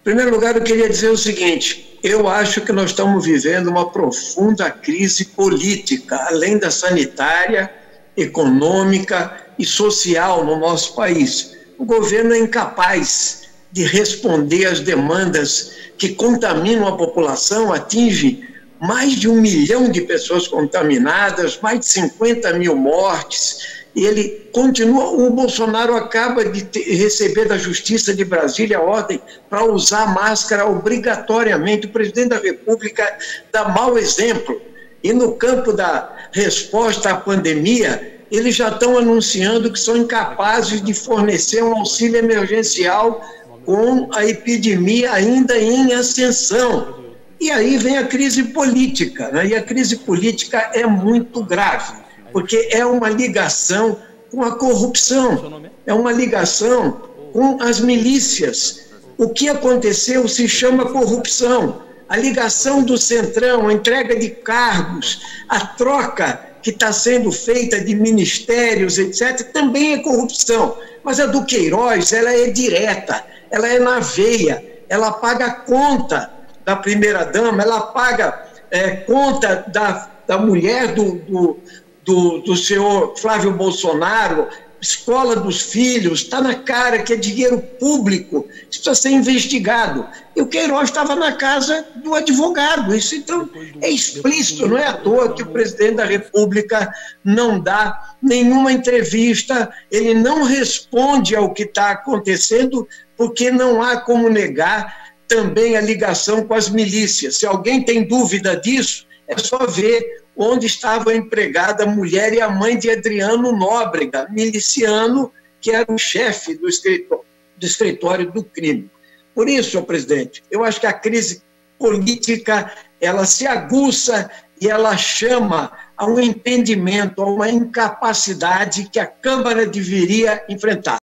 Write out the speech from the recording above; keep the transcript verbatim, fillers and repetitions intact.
primeiro lugar, eu queria dizer o seguinte: eu acho que nós estamos vivendo uma profunda crise política, além da sanitária, econômica e social no nosso país. O governo é incapaz de responder às demandas que contaminam a população, atinge mais de um milhão de pessoas contaminadas, mais de cinquenta mil mortes. E ele continua, o Bolsonaro acaba de ter, receber da Justiça de Brasília a ordem para usar máscara obrigatoriamente. O presidente da República dá mau exemplo. E no campo da resposta à pandemia, eles já estão anunciando que são incapazes de fornecer um auxílio emergencial com a epidemia ainda em ascensão. E aí vem a crise política, né? E a crise política é muito grave, porque é uma ligação com a corrupção, é uma ligação com as milícias. O que aconteceu se chama corrupção. A ligação do Centrão, a entrega de cargos, a troca que está sendo feita de ministérios, etcétera, também é corrupção. Mas a do Queiroz, ela é direta, ela é na veia, ela paga a conta da primeira-dama, ela paga é, conta da, da mulher do, do, do, do senhor Flávio Bolsonaro, escola dos filhos, está na cara que é dinheiro público, isso precisa ser investigado. E o Queiroz estava na casa do advogado, isso então é explícito, não é à toa que o presidente da República não dá nenhuma entrevista, ele não responde ao que está acontecendo, porque não há como negar também a ligação com as milícias. Se alguém tem dúvida disso, é só ver onde estava empregada a mulher e a mãe de Adriano Nóbrega, miliciano, que era o chefe do escritório, do escritório do crime. Por isso, senhor presidente, eu acho que a crise política ela se aguça e ela chama a um entendimento, a uma incapacidade que a Câmara deveria enfrentar.